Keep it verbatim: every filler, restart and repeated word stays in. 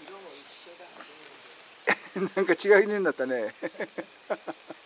なんか違う犬になったね。